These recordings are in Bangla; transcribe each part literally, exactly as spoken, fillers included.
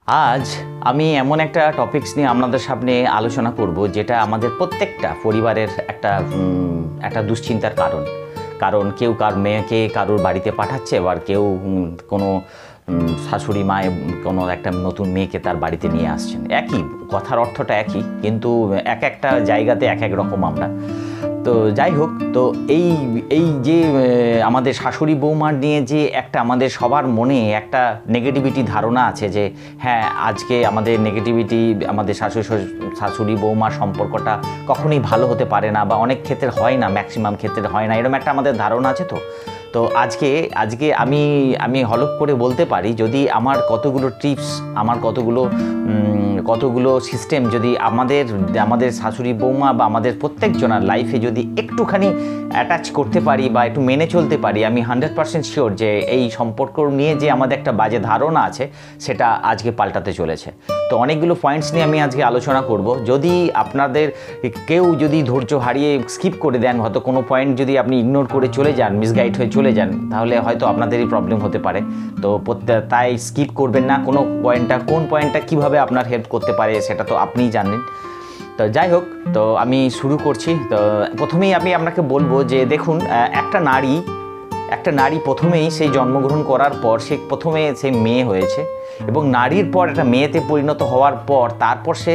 আজ আমি এমন একটা টপিকস নিয়ে আপনাদের সামনে আলোচনা করব যেটা আমাদের প্রত্যেকটা পরিবারের একটা একটা দুশ্চিন্তার কারণ। কারণ কেউ কার মেয়েকে কারোর বাড়িতে পাঠাচ্ছে, আবার কেউ কোনো শাশুড়ি মায়ে কোনো একটা নতুন মেয়েকে তার বাড়িতে নিয়ে আসছেন। একই কথার অর্থটা একই, কিন্তু এক একটা জায়গাতে এক এক রকম আমরা। তো যাই হোক, তো এই এই যে আমাদের শাশুড়ি বৌমার নিয়ে যে একটা আমাদের সবার মনে একটা নেগেটিভিটি ধারণা আছে যে হ্যাঁ, আজকে আমাদের নেগেটিভিটি আমাদের শাশুড়ি শাশুড়ি বৌমার সম্পর্কটা কখনোই ভালো হতে পারে না, বা অনেক ক্ষেত্রে হয় না, ম্যাক্সিমাম ক্ষেত্রে হয় না, এরকম একটা আমাদের ধারণা আছে। তো তো আজকে আজকে আমি আমি হলফ করে বলতে পারি, যদি আমার কতগুলো টিপস, আমার কতগুলো কতগুলো সিস্টেম যদি আমাদের আমাদের শাশুড়ি বৌমা বা আমাদের প্রত্যেকজনের লাইফে যদি একটুখানি অ্যাটাচ করতে পারি বা একটু মেনে চলতে পারি, আমি হান্ড্রেড পার্সেন্ট শিওর যে এই সম্পর্ক নিয়ে যে আমাদের একটা বাজে ধারণা আছে সেটা আজকে পাল্টাতে চলেছে। তো অনেকগুলো পয়েন্টস নিয়ে আমি আজকে আলোচনা করব। যদি আপনাদের কেউ যদি ধৈর্য হারিয়ে স্কিপ করে দেন, হয়তো কোনো পয়েন্ট যদি আপনি ইগনোর করে চলে যান, মিসগাইড হয়ে চলে যান, তাহলে হয়তো আপনাদেরই প্রবলেম হতে পারে। তো তাই স্কিপ করবেন না। কোনো পয়েন্টটা কোন পয়েন্টটা কীভাবে আপনার হেল্প করতে পারে সেটা তো আপনিই জানেন। তো যাই হোক, তো আমি শুরু করছি। তো প্রথমেই আমি আপনাকে বলবো যে দেখুন, একটা নারী একটা নারী প্রথমেই সেই জন্মগ্রহণ করার পর সে প্রথমে সে মেয়ে হয়েছে, এবং নারীর পর একটা মেয়েতে পরিণত হওয়ার পর তারপর সে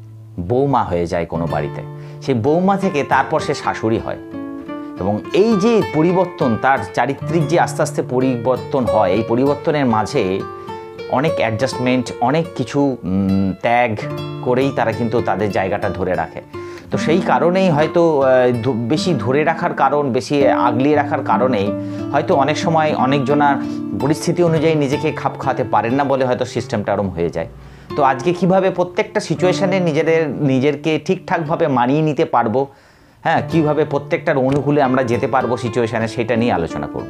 বৌমা হয়ে যায় কোনো বাড়িতে। সেই বৌমা থেকে তারপর সে শাশুড়ি হয়, এবং এই যে পরিবর্তন, তার চারিত্রিক যে আস্তে আস্তে পরিবর্তন হয়, এই পরিবর্তনের মাঝে অনেক অ্যাডজাস্টমেন্ট, অনেক কিছু ত্যাগ করেই তারা কিন্তু তাদের জায়গাটা ধরে রাখে। তো সেই কারণেই হয়তো বেশি ধরে রাখার কারণ, বেশি আগলিয়ে রাখার কারণেই হয়তো অনেক সময় অনেকজনার পরিস্থিতি অনুযায়ী নিজেকে খাপ খাওয়াতে পারেন না বলে হয়তো সিস্টেমটা এরম হয়ে যায়। তো আজকে কিভাবে প্রত্যেকটা সিচুয়েশানে নিজেদের নিজেদেরকে ঠিকঠাকভাবে মানিয়ে নিতে পারবো, হ্যাঁ, কীভাবে প্রত্যেকটার অনুকূলে আমরা যেতে পারবো সিচুয়েশানে, সেটা নিয়ে আলোচনা করব।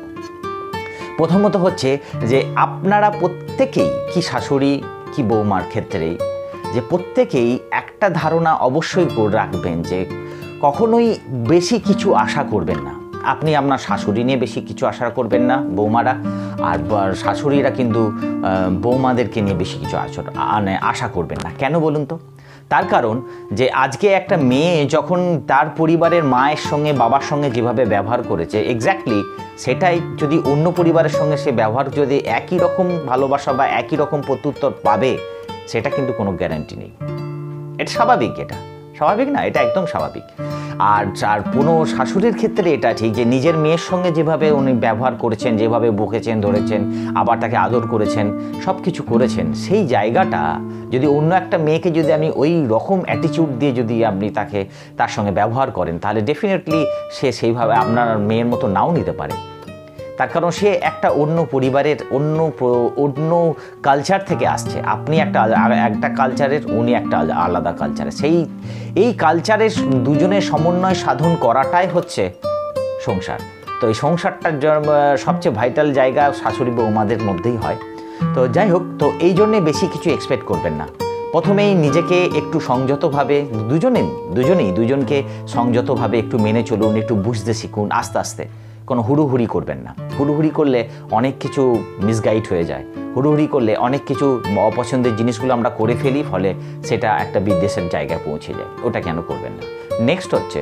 প্রথমত হচ্ছে যে আপনারা প্রত্যেকেই, কি শাশুড়ি কি বৌমার ক্ষেত্রেই, যে প্রত্যেকেই একটা ধারণা অবশ্যই করে রাখবেন যে কখনোই বেশি কিছু আশা করবেন না। আপনি আপনার শাশুড়ি নিয়ে বেশি কিছু আশা করবেন না, বৌমারা, আর শাশুড়িরা কিন্তু বৌমাদেরকে নিয়ে বেশি কিছু আশা করবেন না। কেন বলুন তো? তার কারণ যে আজকে একটা মেয়ে যখন তার পরিবারের মায়ের সঙ্গে বাবার সঙ্গে যেভাবে ব্যবহার করেছে, এক্স্যাক্টলি সেটাই যদি অন্য পরিবারের সঙ্গে সে ব্যবহার যদি একই রকম ভালোবাসা বা একই রকম প্রত্যুত্তর পাবে, সেটা কিন্তু কোনো গ্যারান্টি নেই। এটা স্বাভাবিক, এটা স্বাভাবিক না, এটা একদম স্বাভাবিক। আর আর কোনো শাশুড়ির ক্ষেত্রে এটা ঠিক যে নিজের মেয়ের সঙ্গে যেভাবে উনি ব্যবহার করেছেন, যেভাবে বকেছেন, ধরেছেন, আবার তাকে আদর করেছেন, সব কিছু করেছেন, সেই জায়গাটা যদি অন্য একটা মেয়েকে যদি আপনি ওই রকম অ্যাটিটিউড দিয়ে যদি আপনি তাকে তার সঙ্গে ব্যবহার করেন, তাহলে ডেফিনেটলি সে সেইভাবে আপনার মেয়ের মতো নাও নিতে পারে। তার কারণ সে একটা অন্য পরিবারের অন্য অন্য কালচার থেকে আসছে। আপনি একটা একটা কালচারের, উনি একটা আলাদা কালচারের। সেই এই কালচারের দুজনের সমন্বয় সাধন করাটাই হচ্ছে সংসার। তো এই সংসারটার সবচেয়ে ভাইটাল জায়গা শাশুড়ি বৌমাদের মধ্যেই হয়। তো যাই হোক, তো এই জন্যে বেশি কিছু এক্সপেক্ট করবেন না। প্রথমেই নিজেকে একটু সংযতভাবে, দুজনে দুজনেই দুজনকে সংযতভাবে একটু মেনে চলুন, একটু বুঝতে শিখুন আস্তে আস্তে। কোনো হুড়ুহুড়ি করবেন না। হুড়ুহুড়ি করলে অনেক কিছু মিসগাইড হয়ে যায়। হুড়ুহুড়ি করলে অনেক কিছু অপছন্দের জিনিসগুলো আমরা করে ফেলি, ফলে সেটা একটা বিদ্বেষের জায়গায় পৌঁছে যায়। ওটা কেন করবেন না? নেক্সট হচ্ছে,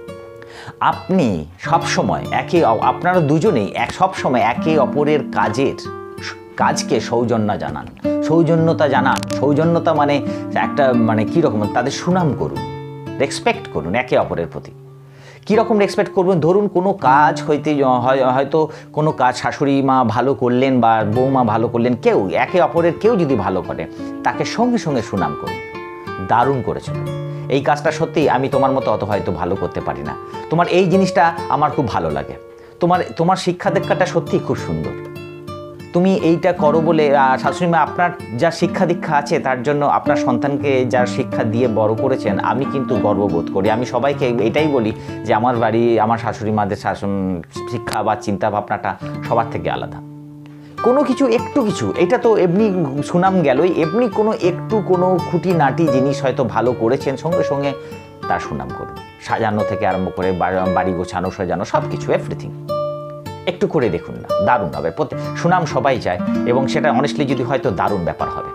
আপনি সবসময় একে আপনারা দুজনেই এক সবসময় একে অপরের কাজের কাজকে সৌজন্য জানান, সৌজন্যতা জানান। সৌজন্যতা মানে একটা মানে কীরকম, তাদের সুনাম করুন, রেসপেক্ট করুন একে অপরের প্রতি। কীরকম রেসপেক্ট করবেন? ধরুন কোনো কাজ হইতে হয়তো কোনো কাজ শাশুড়ি মা ভালো করলেন বা বৌমা ভালো করলেন, কেউ একে অপরের কেউ যদি ভালো করে, তাকে সঙ্গে সঙ্গে সুনাম করুন, দারুণ করেছো, এই কাজটা সত্যিই আমি তোমার মতো অত হয়তো ভালো করতে পারি না, তোমার এই জিনিসটা আমার খুব ভালো লাগে, তোমার তোমার শিক্ষা দীক্ষাটা সত্যিই খুব সুন্দর, তুমি এইটা করো বলে শাশুড়ি মা আপনার যা শিক্ষা দীক্ষা আছে তার জন্য আপনার সন্তানকে যার শিক্ষা দিয়ে বড় করেছেন, আমি কিন্তু গর্ববোধ করি। আমি সবাইকে এটাই বলি যে আমার বাড়ি, আমার শাশুড়ি মাদের শাসন শিক্ষা বা চিন্তা ভাবনাটা সবার থেকে আলাদা। কোনো কিছু একটু কিছু, এটা তো এমনি সুনাম গেলই, এমনি কোনো একটু কোনো খুঁটিনাটি জিনিস হয়তো ভালো করেছেন, সঙ্গে সঙ্গে তার সুনাম করুন। সাজানো থেকে আরম্ভ করে বাড়ি গোছানো, সাজানো, সব কিছু, এভরিথিং একটু করে দেখুন না, দারুণ হবে। সুনাম সবাই চায়, এবং সেটা অনেস্টলি যদি হয়তো দারুণ ব্যাপার হবে।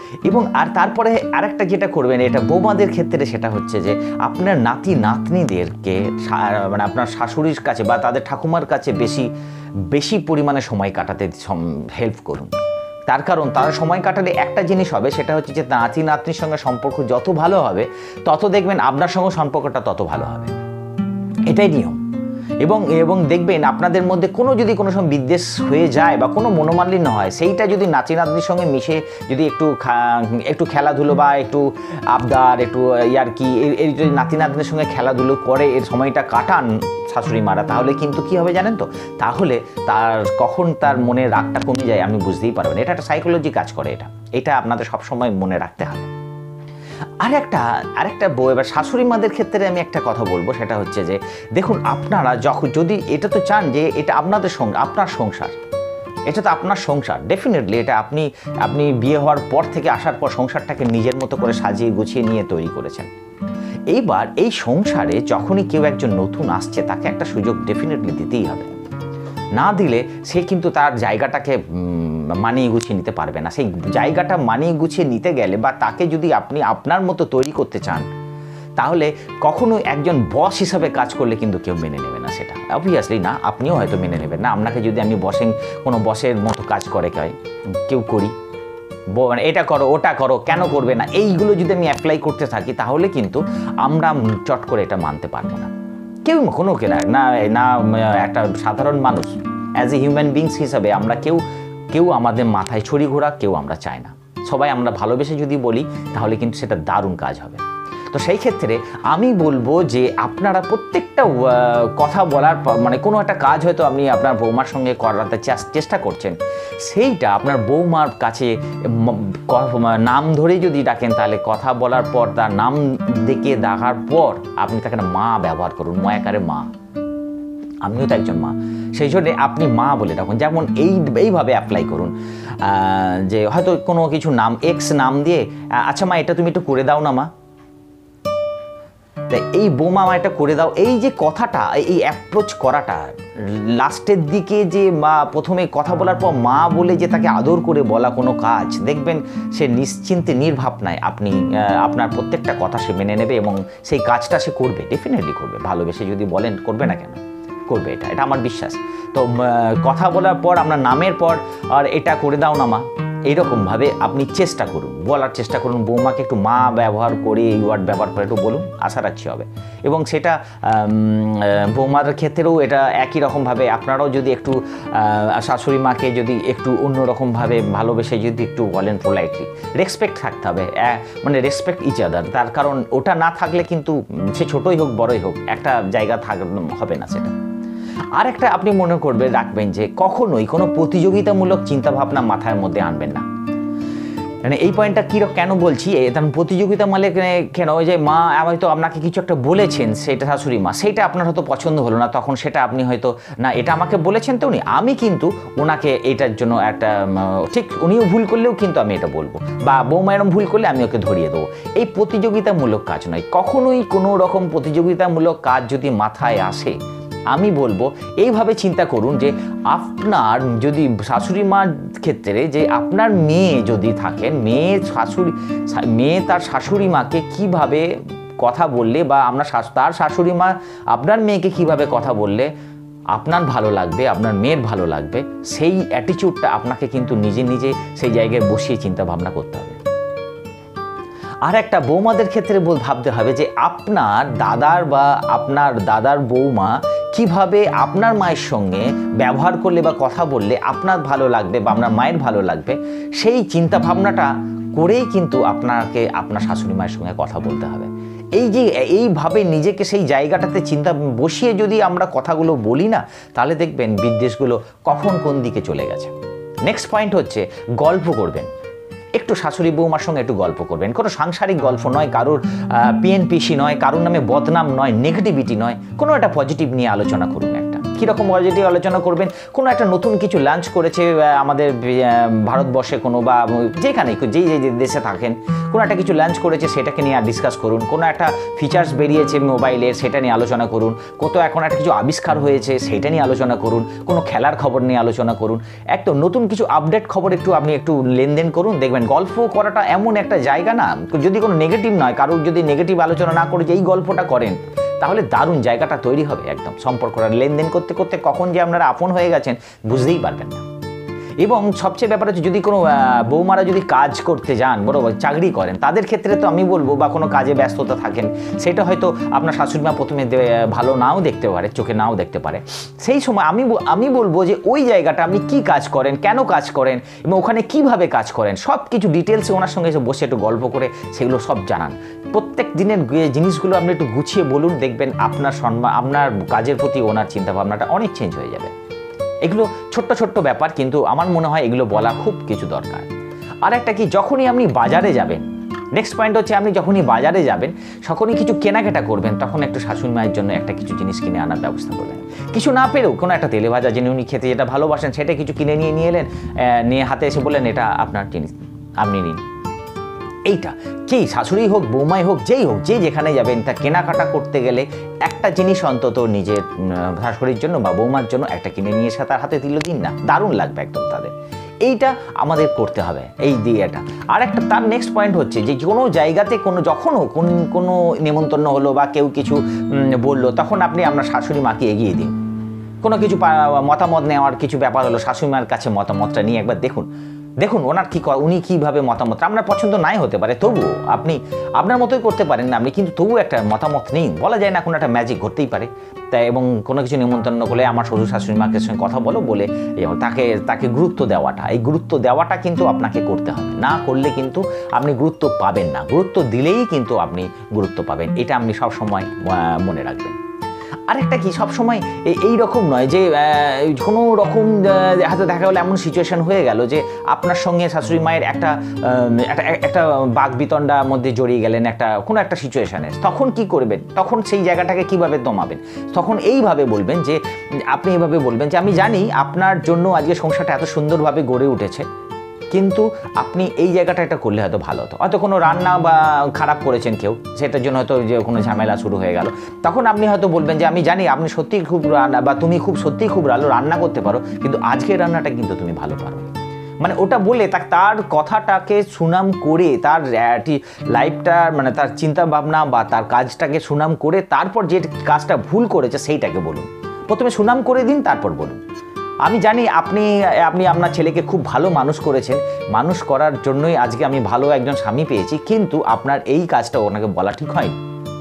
এবং আর তারপরে আরেকটা যেটা করবেন, এটা বৌমাদের ক্ষেত্রে, সেটা হচ্ছে যে আপনার নাতি নাতনিদেরকে মানে আপনার শাশুড়ির কাছে বা তাদের ঠাকুমার কাছে বেশি বেশি পরিমাণে সময় কাটাতে হেল্প করুন। তার কারণ তারা সময় কাটালে একটা জিনিস হবে, সেটা হচ্ছে যে নাতি নাতনির সঙ্গে সম্পর্ক যত ভালো হবে তত দেখবেন আপনার সঙ্গে সম্পর্কটা তত ভালো হবে। এটাই নিয়ম। এবং এবং দেখবেন আপনাদের মধ্যে কোনো যদি কোনো সময় বিদ্বেষ হয়ে যায় বা কোনো মনোমালিন্য হয়, সেইটা যদি নাতি নাতনির সঙ্গে মিশে যদি একটু একটু খেলাধুলো বা একটু আবদার একটু ইয়ার্কি এই যদি নাতি নাতনির সঙ্গে খেলাধুলো করে এর সময়টা কাটান শাশুড়ি মারা, তাহলে কিন্তু কি হবে জানেন তো, তাহলে তার কখন তার মনে রাগটা কমে যায় আপনি বুঝতেই পারবেন। এটা একটা সাইকোলজি কাজ করে, এটা এটা আপনাদের সবসময় মনে রাখতে হবে। আর একটা আরেকটা বউ, এবার শাশুড়ি মাদের ক্ষেত্রে আমি একটা কথা বলবো, সেটা হচ্ছে যে দেখুন, আপনারা যখন যদি এটা তো চান যে এটা আপনাদের সঙ্গে আপনার সংসার, এটা তো আপনার সংসার, ডেফিনেটলি এটা আপনি আপনি বিয়ে হওয়ার পর থেকে আসার পর সংসারটাকে নিজের মতো করে সাজিয়ে গুছিয়ে নিয়ে তৈরি করেছেন। এইবার এই সংসারে যখনই কেউ একজন নতুন আসছে, তাকে একটা সুযোগ ডেফিনেটলি দিতেই হবে। না দিলে সে কিন্তু তার জায়গাটাকে মানিয়ে গুছিয়ে নিতে পারবে না। সেই জায়গাটা মানিয়ে গুছিয়ে নিতে গেলে বা তাকে যদি আপনি আপনার মতো তৈরি করতে চান, তাহলে কখনো একজন বস হিসাবে কাজ করলে কিন্তু কেউ মেনে নেবে না সেটা, অবভিয়াসলি না, আপনিও হয়তো মেনে নেবেন না। আপনাকে যদি আমি বসে কোনো বসের মতো কাজ করে কেউ করি, মানে এটা করো ওটা করো, কেন করবে না, এইগুলো যদি আমি অ্যাপ্লাই করতে থাকি, তাহলে কিন্তু আমরা চট করে এটা মানতে পারবো না। কেউ কোনো কেনা না না একটা সাধারণ মানুষ অ্যাজ এ হিউম্যান বিংস হিসাবে আমরা কেউ কেউ আমাদের মাথায় ছড়ি ঘোরা কেউ আমরা চাই না। সবাই আমরা ভালোবেসে যদি বলি, তাহলে কিন্তু সেটা দারুণ কাজ হবে। তো সেই ক্ষেত্রে আমি বলবো যে আপনারা প্রত্যেকটা কথা বলার মানে কোনো একটা কাজ হয়তো আপনি আপনার বৌমার সঙ্গে করাতে চেষ্টা করছেন, সেইটা আপনার বৌমার কাছে নাম ধরে যদি ডাকেন, তাহলে কথা বলার পর তার নাম দেখে দেখার পর আপনি তাকে মা ব্যবহার করুন, ময়াকারে মা। আমিও তো একজন মা, সেই জন্যে আপনি মা বলে ডাকুন। যেমন এই এইভাবে অ্যাপ্লাই করুন যে হয়তো কোনো কিছু নাম এক্স নাম দিয়ে, আচ্ছা মা এটা তুমি একটু করে দাও না মা, এই বৌমা মা এটা করে দাও। এই যে কথাটা, এই অ্যাপ্রোচ করাটা, লাস্টের দিকে যে মা প্রথমে কথা বলার পর মা বলে যে তাকে আদর করে বলা কোনো কাজ, দেখবেন সে নিশ্চিন্তে নির্ভাবনায় আপনি আপনার প্রত্যেকটা কথা সে মেনে নেবে এবং সেই কাজটা সে করবে, ডেফিনেটলি করবে। ভালোবেসে যদি বলেন, করবে না কেন, করবে, এটা এটা আমার বিশ্বাস। তো কথা বলার পর আপনার নামের পর আর এটা করে দাও না মা, এইরকমভাবে আপনি চেষ্টা করুন, বলার চেষ্টা করুন। বৌমাকে একটু মা ব্যবহার করে, এই ওয়ার্ড ব্যবহার করে একটু বলুন, আশা রাখছি হবে। এবং সেটা বৌমার ক্ষেত্রেও এটা একই রকমভাবে আপনারাও যদি একটু শাশুড়ি মাকে যদি একটু অন্যরকমভাবে ভালোবেসে যদি একটু বলেন, পোলাইটলি, রেসপেক্ট থাকতে হবে, মানে রেসপেক্ট ইচ আদার। তার কারণ ওটা না থাকলে কিন্তু সে ছোটোই হোক বড়ই হোক, একটা জায়গা থাক হবে না সেটা। আর একটা আপনি মনে করবে রাখবেন যে কখনোই কোনো প্রতিযোগিতামূলক চিন্তাভাবনা মাথার মধ্যে আনবেন না। মানে এই পয়েন্টটা কী কেন বলছি, তখন প্রতিযোগিতা মানে কেন, ওই যে মা হয়তো আপনাকে কিছু একটা বলেছেন, সেটা শাশুড়ি মা, সেইটা আপনার হয়তো পছন্দ হলো না, তখন সেটা আপনি হয়তো না, এটা আমাকে বলেছেন তো উনি, আমি কিন্তু ওনাকে এটার জন্য একটা ঠিক, উনিও ভুল করলেও কিন্তু আমি এটা বলবো, বা বৌমা এরম ভুল করলে আমি ওকে ধরিয়ে দেবো। এই প্রতিযোগিতামূলক কাজ নয়, কখনোই কোনো রকম প্রতিযোগিতামূলক কাজ যদি মাথায় আসে, আমি বলবো এইভাবে চিন্তা করুন যে আপনার যদি শাশুড়ি মার ক্ষেত্রে যে আপনার মেয়ে যদি থাকেন, মেয়ে শাশুড়ি মেয়ে তার শাশুড়ি মাকে কীভাবে কথা বললে, বা আমরা তার শাশুড়ি মা আপনার মেয়েকে কিভাবে কথা বললে আপনার ভালো লাগবে, আপনার মেয়ের ভালো লাগবে, সেই অ্যাটিটিউডটা আপনাকে কিন্তু নিজে নিজে সেই জায়গায় বসিয়ে চিন্তা ভাবনা করতে হবে। আর একটা বৌমাদের ক্ষেত্রে ভাবতে হবে যে আপনার দাদার বা আপনার দাদার বৌমা কিভাবে আপনার মায়ের সঙ্গে ব্যবহার করলে বা কথা বললে আপনার ভালো লাগবে বা আপনার মায়ের ভালো লাগবে, সেই চিন্তা ভাবনাটা করেই কিন্তু আপনাকে আপনার শাশুড়ি মায়ের সঙ্গে কথা বলতে হবে। এই যে এইভাবে নিজেকে সেই জায়গাটাতে চিন্তা বসিয়ে যদি আমরা কথাগুলো বলি না, তাহলে দেখবেন বিদ্বেষগুলো কখন কোন দিকে চলে গেছে। নেক্সট পয়েন্ট হচ্ছে গল্প করবেন, একটু শাশুড়ি বৌমার সঙ্গে একটু গল্প করবেন, কোনো সাংসারিক গল্প নয়, কারোর পিএনপিসি নয়, কারোর নামে বদনাম নয়, নেগেটিভিটি নয়, কোনো একটা পজিটিভ নিয়ে আলোচনা করুন একটা। কীরকম পজিটিভ আলোচনা করবেন? কোনো একটা নতুন কিছু লঞ্চ করেছে আমাদের ভারতবর্ষে কোনো বা যেখানে যেই যে দেশে থাকেন, কোনো একটা কিছু লঞ্চ করেছে সেটাকে নিয়ে ডিসকাস করুন। কোনো একটা ফিচার্স বেরিয়েছে মোবাইলের সেটা নিয়ে আলোচনা করুন। কত এখন একটা কিছু আবিষ্কার হয়েছে সেটা নিয়ে আলোচনা করুন। কোনো খেলার খবর নিয়ে আলোচনা করুন। একদম নতুন কিছু আপডেট খবর একটু আপনি একটু লেনদেন করুন। দেখবেন গল্প করাটা এমন একটা জায়গা না, যদি কোনো নেগেটিভ নয়, কারোর যদি নেগেটিভ আলোচনা না করে যে এই গল্পটা করেন, তাহলে দারুণ জায়গাটা তৈরি হবে। একদম সম্পর্কটা লেনদেন করতে করতে কখন যে আপনারা আপন হয়ে গেছেন বুঝতেই পারবেন না। এবং সবচেয়ে ব্যাপার হচ্ছে, যদি কোনো বৌমারা যদি কাজ করতে যান, বরাবর চাকরি করেন, তাদের ক্ষেত্রে তো আমি বলবো, বা কোনো কাজে ব্যস্ততা থাকেন, সেটা হয়তো আপনার শাশুড়ি মা প্রথমে ভালো নাও দেখতে পারে, চোখে নাও দেখতে পারে। সেই সময় আমি আমি বলবো যে ওই জায়গাটা আপনি কি কাজ করেন, কেন কাজ করেন এবং ওখানে কিভাবে কাজ করেন, সব কিছু ডিটেলসে ওনার সঙ্গে এসে বসে একটু গল্প করে সেগুলো সব জানান। প্রত্যেক দিনের জিনিসগুলো আপনি একটু গুছিয়ে বলুন, দেখবেন আপনার সম্মান, আপনার কাজের প্রতি ওনার চিন্তাভাবনাটা অনেক চেঞ্জ হয়ে যাবে। এগুলো ছোট্ট ছোট্ট ব্যাপার, কিন্তু আমার মনে হয় এগুলো বলা খুব কিছু দরকার। আর একটা কি, যখনই আপনি বাজারে যাবেন, নেক্সট পয়েন্ট হচ্ছে, আপনি যখনই বাজারে যাবেন যখনই কিছু কেনাকাটা করবেন, তখন একটু শাশুড়ি মায়ের জন্য একটা কিছু জিনিস কিনে আনার ব্যবস্থা করবেন। কিছু না পেরেও কোনো একটা তেলে ভাজা যিনি উনি খেতে যেটা ভালোবাসেন সেটা কিছু কিনে নিয়ে নিয়ে এলেন, নিয়ে হাতে এসে বললেন এটা আপনার জিনিস, আপনি নিন। এইটা যেই শাশুড়ি হোক, বৌমাই হোক, যেই হোক, যে যেখানে যাবেন, তা কেনাকাটা করতে গেলে একটা জিনিস অন্তত নিজের শাশুড়ির জন্য বা বৌমার জন্য একটা কিনে নিয়ে এসে তার হাতে দিল, দিন না, দারুণ লাগবে একদম তাদের। এইটা আমাদের করতে হবে, এই দিয়েটা। আর একটা তার নেক্সট পয়েন্ট হচ্ছে যে কোনো জায়গাতে কোনো যখনও কোন কোনো নেমন্তন্ন হলো বা কেউ কিছু বললো, তখন আপনি আপনার শাশুড়ি মাকে এগিয়ে দিন। কোনো কিছু মতামত নেওয়ার কিছু ব্যাপার হলো, শাশুড়ি মার কাছে মতামতটা নিয়ে একবার দেখুন দেখুন ওনার কী, উনি কীভাবে মতামত, আপনার পছন্দ নাই হতে পারে, তবুও আপনি আপনার মতোই করতে পারেন না আপনি, কিন্তু তবুও একটা মতামত নিন। বলা যায় না কোনো একটা ম্যাজিক ঘটতেই পারে। তাই এবং কোনো কিছু নিমন্ত্রণ করলে আমার শ্বশুর শাশুড়ি মাকে সঙ্গে কথা বলো বলে তাকে তাকে গুরুত্ব দেওয়াটা, এই গুরুত্ব দেওয়াটা কিন্তু আপনাকে করতে হবে। না করলে কিন্তু আপনি গুরুত্ব পাবেন না, গুরুত্ব দিলেই কিন্তু আপনি গুরুত্ব পাবেন। এটা আপনি সবসময় মনে রাখবেন। আরেকটা কি, সবসময় এই রকম নয় যে কোনো রকম হাতে দেখা গেলো এমন সিচুয়েশন হয়ে গেল যে আপনার সঙ্গে শাশুড়ি মায়ের একটা একটা বাক বিতণ্ডার মধ্যে জড়িয়ে গেলেন একটা কোনো একটা সিচুয়েশানে, তখন কি করবেন? তখন সেই জায়গাটাকে কিভাবে দমাবেন? তখন এইভাবে বলবেন যে, আপনি এইভাবে বলবেন যে আমি জানি আপনার জন্য আজকে সংসারটা এত সুন্দরভাবে গড়ে উঠেছে, কিন্তু আপনি এই জায়গাটা এটা করলে হয়তো ভালো হতো। হয়তো কোনো রান্না বা খারাপ করেছেন কেউ, সেটার জন্য হয়তো যে কোনো ঝামেলা শুরু হয়ে গেল, তখন আপনি হয়তো বলবেন যে আমি জানি আপনি সত্যিই খুব রান্না বা তুমি খুব সত্যিই খুব ভালো রান্না করতে পারো, কিন্তু আজকের রান্নাটা কিন্তু তুমি ভালো পারো। মানে ওটা বলে তার কথাটাকে সুনাম করে, তার লাইফটা মানে তার চিন্তা ভাবনা বা তার কাজটাকে সুনাম করে, তারপর যে কাজটা ভুল করেছে সেইটাকে বলুন। প্রথমে সুনাম করে দিন, তারপর বলুন আমি জানি আপনি আপনি আপনার ছেলেকে খুব ভালো মানুষ করেছেন, মানুষ করার জন্যই আজকে আমি ভালো একজন স্বামী পেয়েছি, কিন্তু আপনার এই কাজটা ওনাকে বলা ঠিক হয়নি।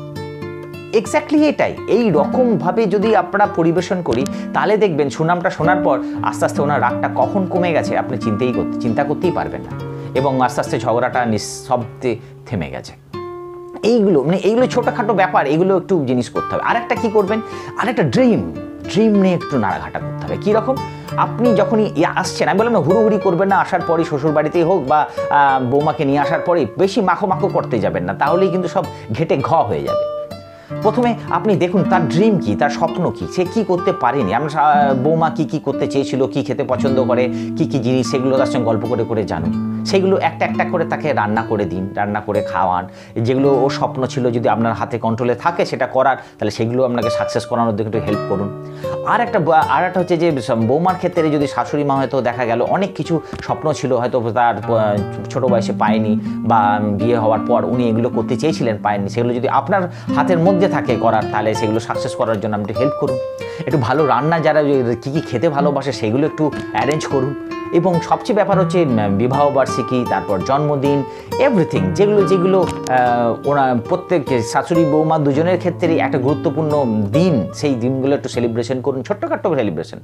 এক্স্যাক্টলি এটাই, এই রকমভাবে যদি আপনারা পরিবেশন করি, তাহলে দেখবেন সুনামটা শোনার পর আস্তে আস্তে ওনার রাগটা কখন কমে গেছে আপনি চিন্তাই করতে চিন্তা করতেই পারবেন না, এবং আস্তে আস্তে ঝগড়াটা নিঃশব্দে থেমে গেছে। এইগুলো মানে এইগুলো ছোটোখাটো ব্যাপার, এগুলো একটু জিনিস করতে হবে। আরেকটা কি করবেন, আরেকটা ড্রিম ড্রিম নিয়ে একটু নাড়াঘাটা করতে হবে। কীরকম, আপনি যখনই আসছেন, আমি বললাম না হুড়োহুড়ি করবেন না, আসার পরই শ্বশুর বাড়িতেই হোক বা বৌমাকে নিয়ে আসার পরেই বেশি মাখো মাখো করতে যাবেন না, তাহলেই কিন্তু সব ঘেটে ঘ হয়ে যাবে। প্রথমে আপনি দেখুন তার ড্রিম কি, তার স্বপ্ন কি, সে কি করতে পারেনি, আপনার বৌমা কি কি করতে চেয়েছিল, কি খেতে পছন্দ করে, কি কি জিনিস, সেগুলো তার সঙ্গে গল্প করে করে জানুন। সেগুলো একটা একটা করে তাকে রান্না করে দিন, রান্না করে খাওয়ান। যেগুলো ও স্বপ্ন ছিল যদি আপনার হাতে কন্ট্রোলে থাকে সেটা করার, তাহলে সেগুলো আপনাকে সাকসেস করানোর দিকে একটু হেল্প করুন। আর একটা আর একটা হচ্ছে যে বৌমার ক্ষেত্রে যদি শাশুড়ি মা হয়তো দেখা গেল অনেক কিছু স্বপ্ন ছিল, হয়তো তার ছোটো বয়সে পায়নি বা বিয়ে হওয়ার পর উনি এগুলো করতে চেয়েছিলেন পায়নি, সেগুলো যদি আপনার হাতের মধ্যে থাকে করার, তাহলে সেগুলো সাকসেস করার জন্য আপনি হেল্প করুন। একটু ভালো রান্না, যারা কী কী খেতে ভালোবাসে সেগুলো একটু অ্যারেঞ্জ করুন। এবং সবচেয়ে ব্যাপার হচ্ছে বিবাহবার্ষিকী, তারপর জন্মদিন, এভরিথিং, যেগুলো যেগুলো ওরা প্রত্যেক শাশুড়ি বৌমা দুজনের ক্ষেত্রেই একটা গুরুত্বপূর্ণ দিন, সেই দিনগুলো একটু সেলিব্রেশন করুন, ছোট্টখাট্ট সেলিব্রেশন।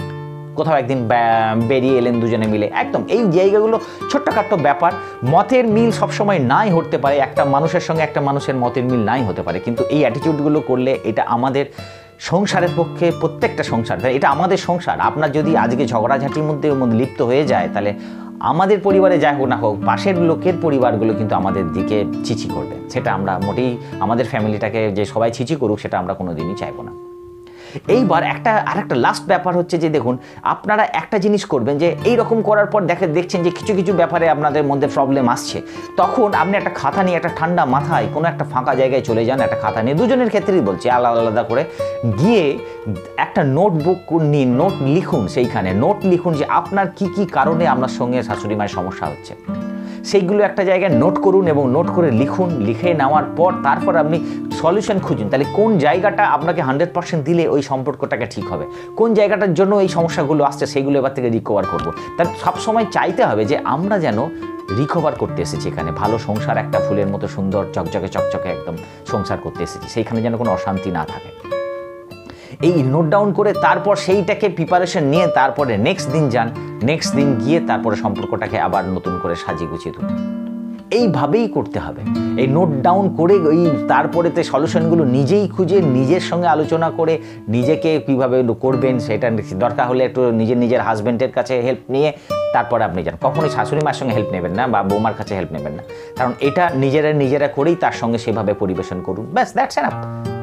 কোথাও একদিন বেরিয়ে এলেন দুজনে মিলে, একদম এই জায়গাগুলো ছোট্টখাট্ট ব্যাপার। মতের মিল সবসময় নাই হতে পারে, একটা মানুষের সঙ্গে একটা মানুষের মতের মিল নাই হতে পারে, কিন্তু এই অ্যাটিটিউডগুলো করলে এটা আমাদের সংসারের পক্ষে, প্রত্যেকটা সংসার, এটা আমাদের সংসার। আপনার যদি আজকে ঝগড়াঝাটির মধ্যে মধ্যে লিপ্ত হয়ে যায়, তাহলে আমাদের পরিবারে যাই হোক না হোক, পাশের লোকের পরিবারগুলো কিন্তু আমাদের দিকে ছিচি করবে। সেটা আমরা মোটেই, আমাদের ফ্যামিলিটাকে যে সবাই ছিচি করুক সেটা আমরা কোনো দিনই চাইবো না। এইবার একটা আর একটা লাস্ট ব্যাপার হচ্ছে যে দেখুন, আপনারা একটা জিনিস করবেন যে এই রকম করার পর দেখে দেখছেন যে কিছু কিছু ব্যাপারে আপনাদের মধ্যে প্রবলেম আসছে, তখন আপনি একটা খাতা নিয়ে একটা ঠান্ডা মাথায় কোনো একটা ফাঁকা জায়গায় চলে যান, একটা খাতা নিয়ে, দুজনের ক্ষেত্রেই বলছি, আলাদা আলাদা করে গিয়ে একটা নোটবুক নিন, নোট লিখুন, সেইখানে নোট লিখুন যে আপনার কি কি কারণে আপনার সঙ্গে শাশুড়ি মায়ের সমস্যা হচ্ছে, সেইগুলো একটা জায়গায় নোট করুন এবং নোট করে লিখুন। লিখে নেওয়ার পর তারপর আপনি সলিউশন খুঁজুন, তাহলে কোন জায়গাটা আপনাকে হান্ড্রেড পার্সেন্ট দিলে ওই সম্পর্কটাকে ঠিক হবে, কোন জায়গাটার জন্য এই সমস্যাগুলো আসছে সেইগুলো এবার থেকে রিকভার করবো। তার সবসময় চাইতে হবে যে আমরা যেন রিকভার করতে এসেছি এখানে, ভালো সংসার, একটা ফুলের মতো সুন্দর চকচকে চকচকে একদম সংসার করতে এসেছি, সেইখানে যেন কোনো অশান্তি না থাকে। এই নোট ডাউন করে তারপর সেইটাকে প্রিপারেশন নিয়ে তারপরে নেক্সট দিন যান, নেক্সট দিন গিয়ে তারপরে সম্পর্কটাকে আবার নতুন করে সাজিয়ে গুছিয়ে তুলুন। এইভাবেই করতে হবে। এই নোট ডাউন করে ওই তারপরেতে সলিউশনগুলো নিজেই খুঁজে নিজের সঙ্গে আলোচনা করে নিজেকে কীভাবে করবেন সেটা দরকার হলে একটু নিজের নিজের হাজব্যান্ডের কাছে হেল্প নিয়ে তারপরে আপনি যান। কখনোই শাশুড়ি মার সঙ্গে হেল্প নেবেন না বা বৌমার কাছে হেল্প নেবেন না, কারণ এটা নিজেরা নিজেরা করেই তার সঙ্গে সেভাবে পরিবেশন করুন, ব্যাস, দ্যাটস এনাফ।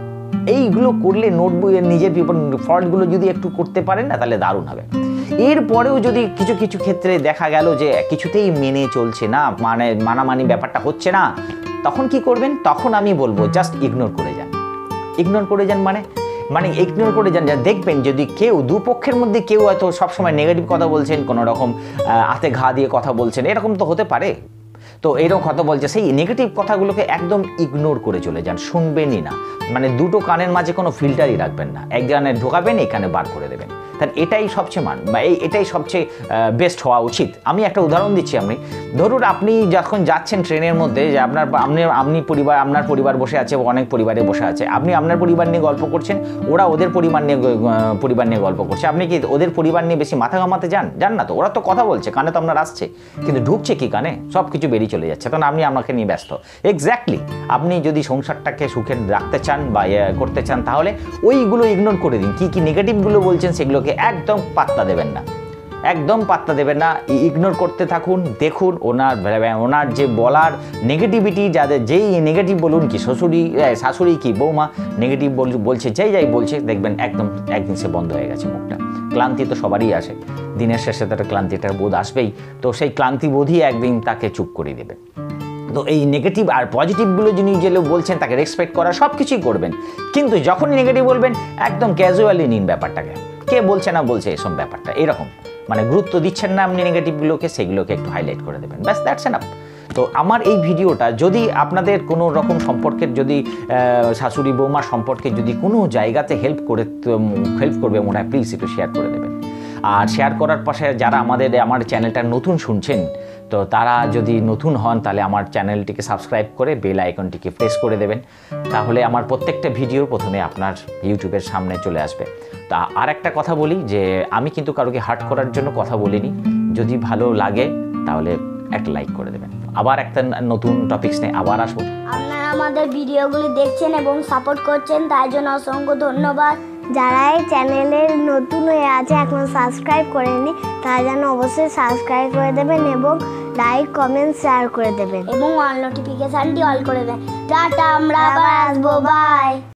এইগুলো করলে নোটবুকের নিজের ফল্টগুলো যদি একটু করতে পারেন না, তাহলে দারুণ হবে। এরপরেও যদি কিছু কিছু ক্ষেত্রে দেখা গেল যে কিছুতেই মেনে চলছে না, মানে মানামানি ব্যাপারটা হচ্ছে না, তখন কি করবেন? তখন আমি বলবো জাস্ট ইগনোর করে যান। ইগনোর করে যান মানে মানে ইগনোর করে যান, যা দেখবেন যদি কেউ দুপক্ষের মধ্যে কেউ হয়তো সবসময় নেগেটিভ কথা বলছেন, কোনো রকম হাতে ঘা দিয়ে কথা বলছেন, এরকম তো হতে পারে, তো এরকম কথা বলছে, সেই নেগেটিভ কথাগুলোকে একদম ইগনোর করে চলে যান, শুনবেনই না। মানে দুটো কানের মাঝে কোনো ফিল্টারই রাখবেন না, এক গানে ঢোকাবেন, এখানে বার করে দেবেন। তাহলে এটাই সবচেয়ে মান বা এই এটাই সবচেয়ে বেস্ট হওয়া উচিত। আমি একটা উদাহরণ দিচ্ছি, আমি ধরুন আপনি যখন যাচ্ছেন ট্রেনের মধ্যে, যে আপনার আপনি আপনি পরিবার আপনার পরিবার বসে আছে, অনেক পরিবারে বসে আছে, আপনি আপনার পরিবার নিয়ে গল্প করছেন, ওরা ওদের পরিবার নিয়ে পরিবার নিয়ে গল্প করছে, আপনি কি ওদের পরিবার নিয়ে বেশি মাথা ঘামাতে যান? যান না তো। ওরা তো কথা বলছে, কানে তো আপনার আসছে, কিন্তু ঢুকছে কি কানে? সব কিছু বেরিয়ে চলে যাচ্ছে, তখন আপনি আমাকে নিয়ে ব্যস্ত। এক্স্যাক্টলি, আপনি যদি সংসারটাকে সুখে রাখতে চান বা করতে চান, তাহলে ওইগুলো ইগনোর করে দিন। কি কি নেগেটিভগুলো বলছেন সেগুলোকে একদম পাত্তা দেবেন না, একদম পাত্তা দেবেন না, ইগনোর করতে থাকুন। দেখুন ওনার ওনার যে বলার নেগেটিভিটি, যাদের যেই নেগেটিভ বলুন, কি শ্বশুরি শাশুড়ি কি বৌমা নেগেটিভ বলছে, যেই যাই বলছে, দেখবেন একদম একদিন সে বন্ধ হয়ে গেছে মুখটা। ক্লান্তি তো সবারই আসে, দিনের শেষে তার ক্লান্তিটার বোধ আসবেই, তো সেই ক্লান্তি বোধই একদিন তাকে চুপ করে দেবে। তো এই নেগেটিভ আর পজিটিভগুলো যিনি যে বলছেন তাকে রেসপেক্ট করা, সব কিছুই করবেন, কিন্তু যখনই নেগেটিভ বলবেন একদম ক্যাজুয়ালি নিন ব্যাপারটাকে, কে বলছে না বলছে এসব ব্যাপারটা, এরকম মানে গুরুত্ব দিচ্ছেন না আপনি নেগেটিভগুলোকে, সেগুলোকে একটু হাইলাইট করে দেবেন, ব্যাস, দ্যাটস এনাফ। তো আমার এই ভিডিওটা যদি আপনাদের কোনো রকম সম্পর্কের, যদি শাশুড়ি বৌমার সম্পর্কে যদি কোনো জায়গাতে হেল্প করে হেল্প করবে মনে হয়, প্লিজ একটু শেয়ার করে দেবেন। আর শেয়ার করার পাশে যারা আমাদের আমার চ্যানেলটা নতুন শুনছেন, তো তারা যদি নতুন হন তাহলে আমার চ্যানেলটিকে সাবস্ক্রাইব করে বেল আইকনটিকে প্রেস করে দেবেন, তাহলে আমার প্রত্যেকটা ভিডিও প্রথমে আপনার ইউটিউবের সামনে চলে আসবে। তা আর একটা কথা বলি যে আমি কিন্তু কারোকে হার্ট করার জন্য কথা বলিনি, যদি ভালো লাগে তাহলে একটা লাইক করে দেবেন। আবার একটা নতুন টপিকস নিয়ে আবার আসবো। আপনারা আমাদের ভিডিওগুলি দেখছেন এবং সাপোর্ট করছেন, তাই জন্য অসংখ্য ধন্যবাদ। যারা এই চ্যানেলের নতুন হয়ে আছে, এখন সাবস্ক্রাইব করেনি, তারা যেন অবশ্যই সাবস্ক্রাইব করে দেবেন এবং লাইক, কমেন্ট, শেয়ার করে দেবেন এবং অল নোটিফিকেশানটি অল করে দেবেন। টাটা, আমরা আবার আসবো, বাই।